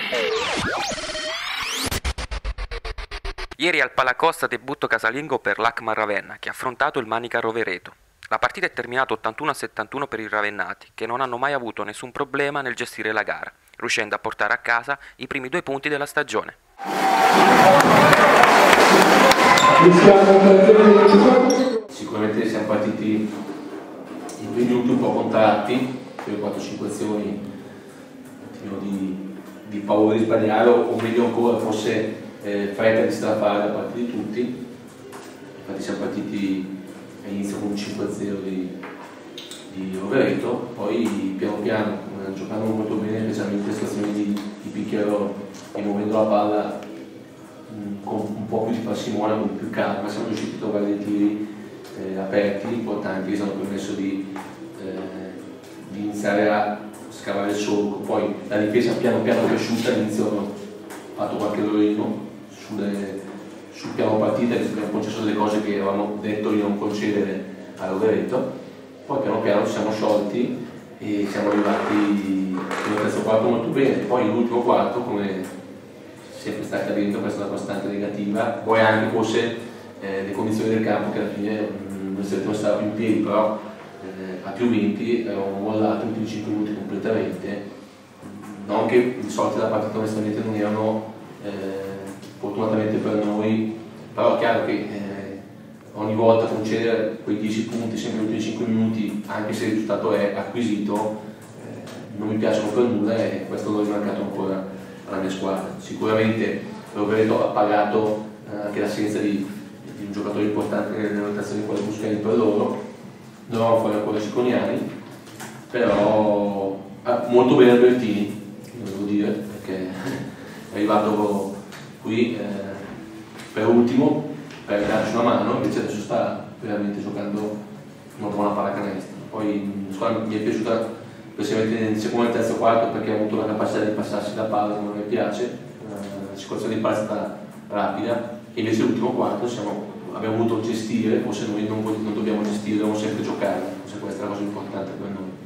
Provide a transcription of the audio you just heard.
Ieri al Palacosta debutto casalingo per l'Akmar Ravenna, che ha affrontato il Manica Rovereto. La partita è terminata 81-71 per i ravennati, che non hanno mai avuto nessun problema nel gestire la gara, riuscendo a portare a casa i primi 2 punti della stagione. Sicuramente siamo partiti i primi minuti un po' contratti, per 4-5 azioni, un attimo di paura di sbagliare, o meglio ancora forse fretta di strafare da parte di tutti. Infatti siamo partiti all'inizio con un 5-0 di Rovereto, poi piano piano, giocando molto bene, specialmente in queste azioni di picchiero e muovendo la palla con un po' più di parsimonia, con più calma, siamo riusciti a trovare dei tiri aperti, importanti, che ci hanno permesso di iniziare a scavare il solco. Poi la difesa piano piano cresciuta, all'inizio hanno fatto qualche errorino sul piano partita, che abbiamo concesso delle cose che avevamo detto di non concedere a Rovereto, poi piano piano ci siamo sciolti e siamo arrivati nel terzo quarto molto bene. Poi l'ultimo quarto, come sempre sta accadendo, questa è una costante negativa, poi anche forse le condizioni del campo, che alla fine non stava più in piedi, però a più 20 abbiamo mollato in 5 minuti completamente. Non che i soliti della partita onestamente non erano fortunatamente per noi, però è chiaro che ogni volta concedere quei 10 punti sempre negli ultimi 5 minuti, anche se il risultato è acquisito, non mi piacciono per nulla, e questo l'ho rimarcato ancora alla mia squadra. Sicuramente Rovereto ha pagato anche l'assenza di un giocatore importante nelle rotazioni di quelle Buscani per loro. Dovevamo fare ancora Cicconiani, però molto bene Albertini, devo dire, perché è arrivato qui per ultimo per darci una mano, invece adesso sta veramente giocando una buona pallacanestro. Poi la squadra mi è piaciuta specialmente nel secondo e terzo quarto, perché ha avuto la capacità di passarsi la palla, come mi piace, la circolazione di palla è stata rapida, e invece l'ultimo quarto abbiamo voluto gestire, forse noi non dobbiamo gestire, dobbiamo sempre giocare, forse questa è la cosa importante per noi.